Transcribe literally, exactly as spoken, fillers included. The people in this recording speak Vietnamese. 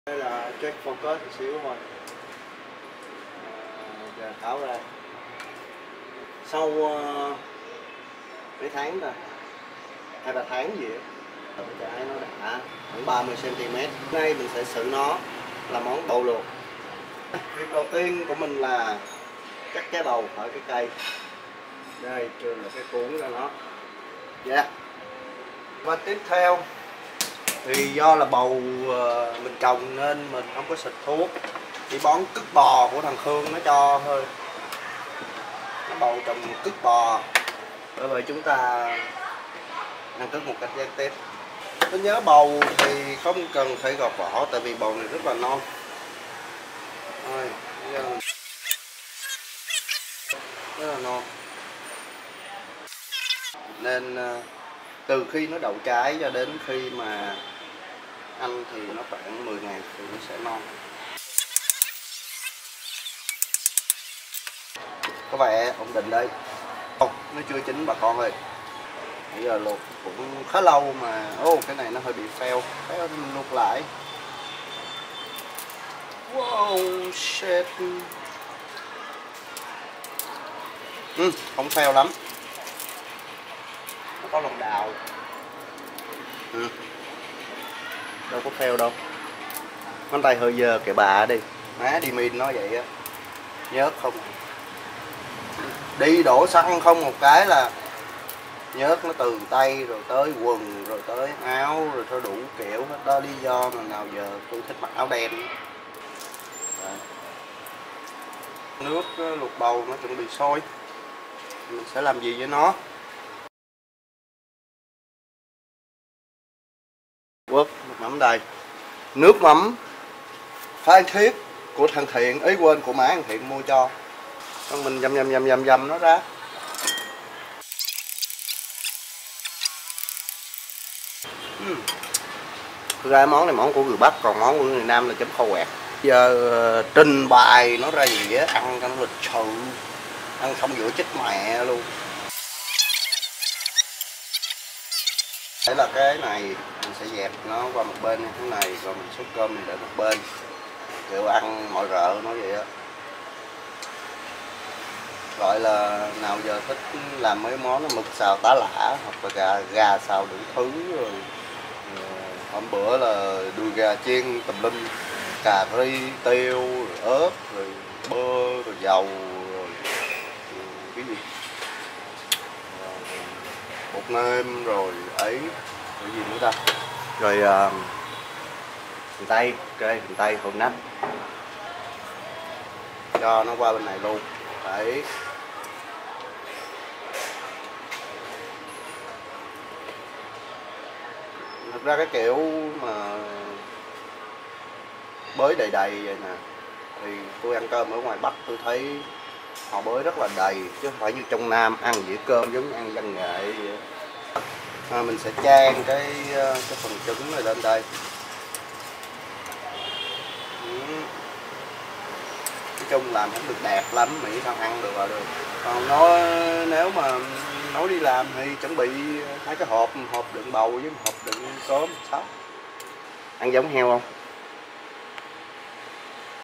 Đây là check focus một xíu thôi. À, giờ tháo ra. Sau uh, mấy tháng rồi, hai ba tháng gì á, cái nó đã khoảng ba mươi xăng ti mét. Hôm nay mình sẽ xử nó là món bầu luộc. Việc đầu tiên của mình là cắt cái bầu khỏi cái cây. Đây, trường là cái cuốn ra nó. Dạ. Yeah. Và tiếp theo thì do là bầu mình trồng nên mình không có xịt thuốc, chỉ bón cứt bò của thằng Khương nó cho thôi. Nó bầu trồng cứt bò, bởi vậy chúng ta ăn cứt một cách gián tiếp. Tôi nhớ bầu thì không cần phải gọt vỏ, tại vì bầu này rất là non. Rồi, rất là non, nên từ khi nó đậu trái cho đến khi mà ăn thì nó khoảng mười ngày thì nó sẽ non. Có vẻ ổn định đây. Không, nó chưa chín bà con ơi. Bây giờ luộc cũng khá lâu mà. Ô, oh, cái này nó hơi bị fail. Fail thì mình luộc lại. Wow, shit. Ừ, không fail lắm. Nó có lòng đào. Ừ. Đâu có fail đâu. Ngón tay hơi dơ kệ bà đi. Má đi min nó vậy á. Nhớt không. Đi đổ xăng không một cái là nhớt nó từ tay rồi tới quần rồi tới áo rồi thôi đủ kiểu hết đó. Lý do mà nào giờ tôi thích mặc áo đen. Đấy. Nước luộc bầu nó chuẩn bị sôi, mình sẽ làm gì với nó? Quất nước mắm đây. Nước mắm pha thiết của thằng Thiện, ấy quên của má thằng Thiện mua cho. Xong mình dầm dầm dầm dầm dầm nó ra. uhm. Thực ra món này món của người Bắc, còn món của người Nam là chấm kho quẹt. Giờ uh, trình bày nó ra gì á, ăn cho nó lịch sự, ăn xong giữa chết mẹ luôn. Đấy là cái này mình sẽ dẹp nó qua một bên như thế này, rồi mình xúc cơm mình để một bên, kiểu ăn mọi rợ nó vậy á. Gọi là nào giờ thích làm mấy món nó mực xào tá lả hoặc là gà, gà xào đủ thứ rồi. Hôm bữa là đùi gà chiên tùm lum, cà ri, tiêu, rồi ớt, rồi bơ, rồi dầu, rồi cái gì, rồi bột nêm, rồi ấy, rồi gì nữa ta, rồi uh, hành tây, ok, hành tây hột nách, cho nó qua bên này luôn, đấy. Thực ra cái kiểu mà bới đầy đầy vậy nè, thì tôi ăn cơm ở ngoài Bắc tôi thấy họ bới rất là đầy, chứ không phải như trong Nam ăn dĩa cơm giống như ăn văn nghệ vậy. À, mình sẽ chan cái cái phần trứng này lên đây. Nói chung làm không được đẹp lắm, Mỹ sao ăn được là được. Còn nó nếu mà nấu đi làm thì chuẩn bị hai cái hộp, hộp đựng bầu với một hộp đựng cốm sắp. Ăn giống heo không?